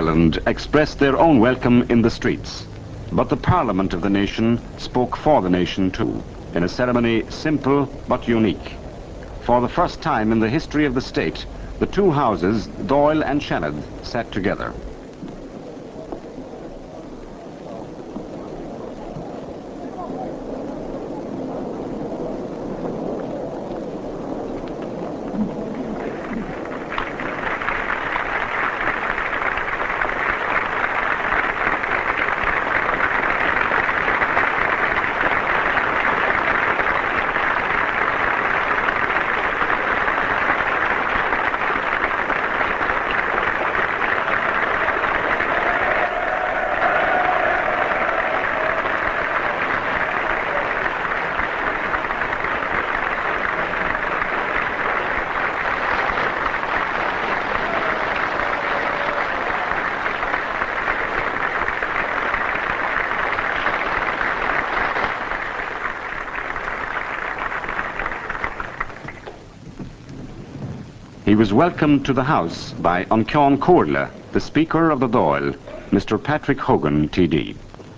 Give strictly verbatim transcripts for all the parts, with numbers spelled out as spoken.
Ireland expressed their own welcome in the streets. But the Parliament of the nation spoke for the nation too, in a ceremony simple but unique. For the first time in the history of the state, the two houses, Dáil and Seanad, sat together. He was welcomed to the House by An Dáil, the Speaker of the Dáil, Mister Patrick Hogan, T D.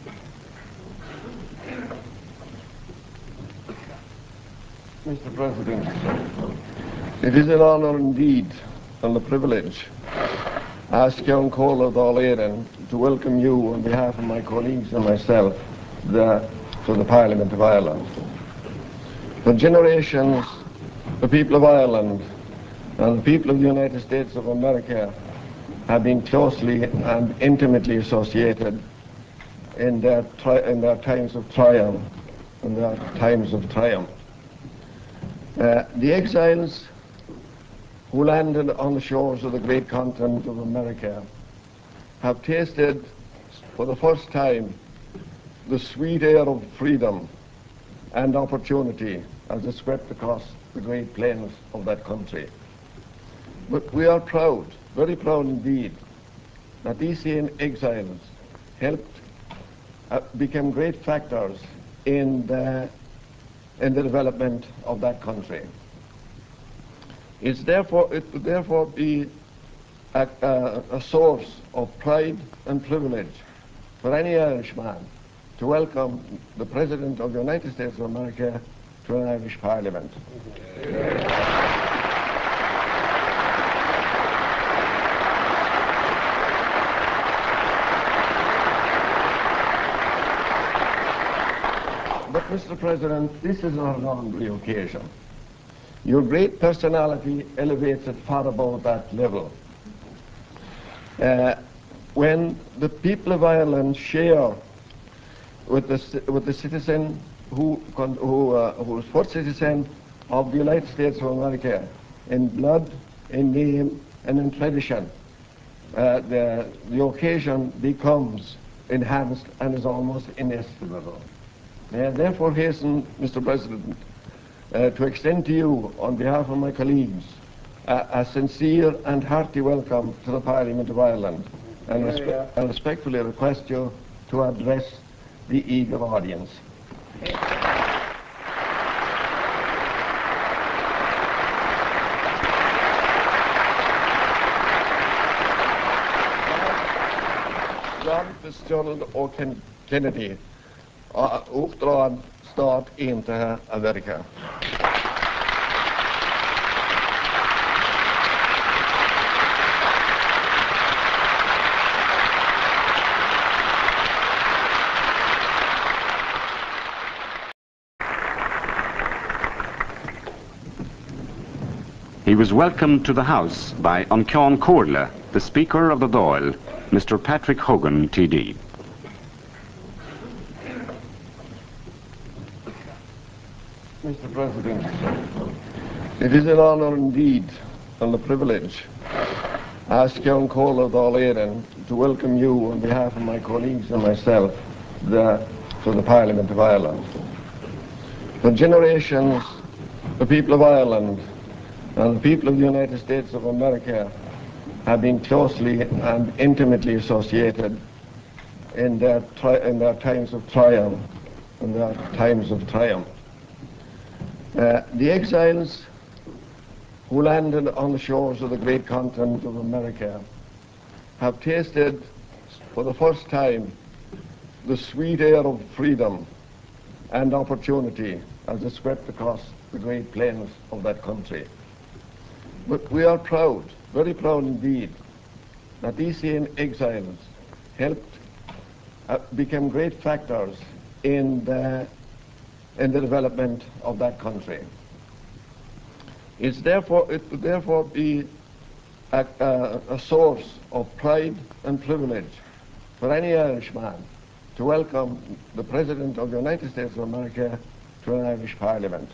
Mister President, it is an honour indeed and a privilege to ask An Dáil of Dáil Éireann to welcome you on behalf of my colleagues and myself the, to the Parliament of Ireland. For generations, the people of Ireland and the people of the United States of America have been closely and intimately associated in their, tri in their times of triumph and their times of triumph. Uh, the exiles who landed on the shores of the great continent of America have tasted for the first time the sweet air of freedom and opportunity as it swept across the great plains of that country. But we are proud, very proud indeed, that these same exiles helped uh, become great factors in the, in the development of that country. It's therefore, it would therefore be a, a, a source of pride and privilege for any Irishman to welcome the President of the United States of America to an Irish Parliament. But, Mister President, this is not an ordinary occasion. Your great personality elevates it far above that level. Uh, when the people of Ireland share with the, with the citizen who, who, uh, who is first citizen of the United States of America in blood, in name, and in tradition, uh, the, the occasion becomes enhanced and is almost inestimable. May I therefore hasten, Mister President, uh, to extend to you, on behalf of my colleagues, uh, a sincere and hearty welcome to the Parliament of Ireland, and, respe and respectfully request you to address the eager audience. John Fitzgerald O'Kennedy, Oireachtas Éireann America. He was welcomed to the House by An Dáil, the Speaker of the Dáil, Mister Patrick Hogan, T D. Mister President, it is an honour indeed and a privilege to ask An Dáil of Dáil Éireann to welcome you on behalf of my colleagues and myself the, to the Parliament of Ireland. For generations, the people of Ireland and the people of the United States of America have been closely and intimately associated in their, tri in their times of triumph and their times of triumph. Uh, the exiles who landed on the shores of the great continent of America have tasted for the first time the sweet air of freedom and opportunity as it swept across the great plains of that country. But we are proud, very proud indeed, that these same exiles helped uh, become great factors in the, in the development of that country. It's therefore, it would therefore be a, a, a source of pride and privilege for any Irishman to welcome the President of the United States of America to an Irish Parliament.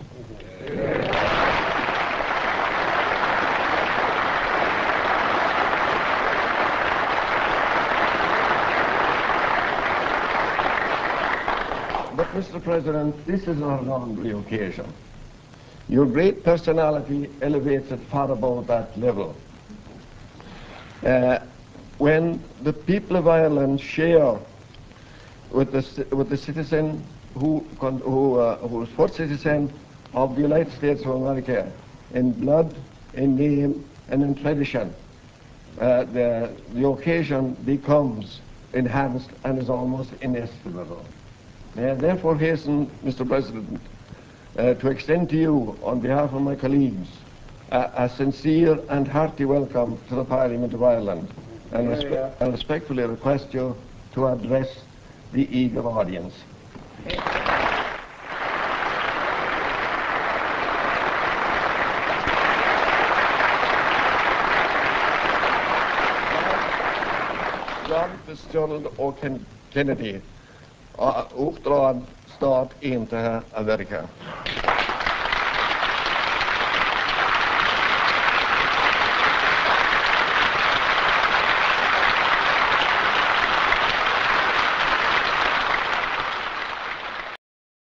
But, Mister President, this is not an ordinary occasion. Your great personality elevates it far above that level. Uh, when the people of Ireland share with the, with the citizen who, who, uh, who is first citizen of the United States of America in blood, in name, and in tradition, uh, the, the occasion becomes enhanced and is almost inestimable. May I therefore hasten, Mister President, uh, to extend to you, on behalf of my colleagues, uh, a sincere and hearty welcome to the Parliament of Ireland, and respe yeah, yeah. I respectfully request you to address the eager audience. John Fitzgerald O. Kennedy, uppdrag stat inte Amerika.